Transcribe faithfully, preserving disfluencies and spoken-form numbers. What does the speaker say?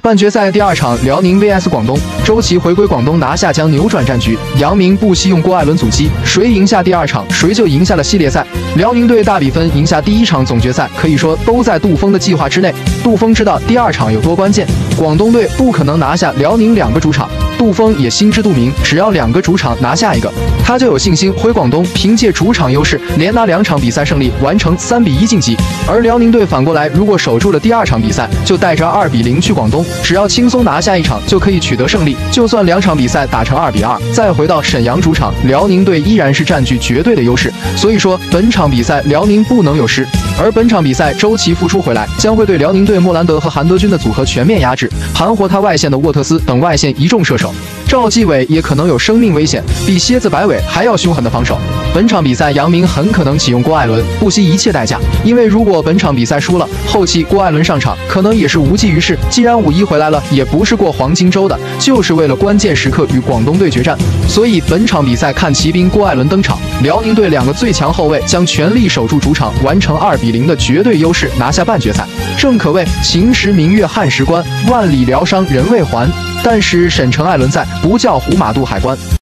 半决赛第二场，辽宁 V S 广东，周琦回归广东拿下将扭转战局。杨明不惜用郭艾伦阻击，谁赢下第二场，谁就赢下了系列赛。辽宁队大比分赢下第一场总决赛，可以说都在杜锋的计划之内。杜锋知道第二场有多关键，广东队不可能拿下辽宁两个主场。杜锋也心知肚明，只要两个主场拿下一个，他就有信心回广东，凭借主场优势连拿两场比赛胜利，完成三比一晋级。而辽宁队反过来，如果守住了第二场比赛，就带着二比零去广东，只要轻松拿下一场就可以取得胜利。就算两场比赛打成二比二，再回到沈阳主场，辽宁队依然是占据绝对的优势。所以说本场比赛辽宁不能有失。而本场比赛周琦复出回来，将会对辽宁队莫兰德和韩德君的组合全面压制，盘活他外线的沃特斯等外线一众射手。赵继伟也可能有生命危险，比蝎子摆尾还要凶狠的防守。本场比赛杨明很可能启用郭艾伦，不惜一切代价，因为如果本场比赛输了，后期郭艾伦上场可能也是无济于事。既然五一回来了，也不是过黄金周的，就是为了关键时刻与广东队决战。所以本场比赛看骑兵郭艾伦登场，辽宁队两个最强后卫将全力守住主场，完成二比零的绝对优势，拿下半决赛。正可谓秦时明月汉时关，万里疗伤人未还。但是沈城艾伦在，不叫胡马渡海关。